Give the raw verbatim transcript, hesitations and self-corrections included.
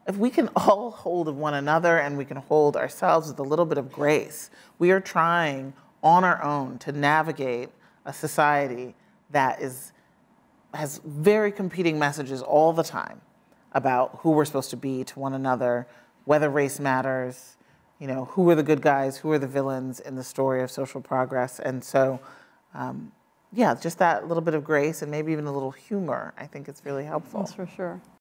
if we can all hold of one another and we can hold ourselves with a little bit of grace, we are trying on our own to navigate a society that is, has very competing messages all the time about who we're supposed to be to one another, whether race matters, you know, who are the good guys, who are the villains in the story of social progress. And so, um, yeah, just that little bit of grace and maybe even a little humor, I think it's really helpful. That's for sure.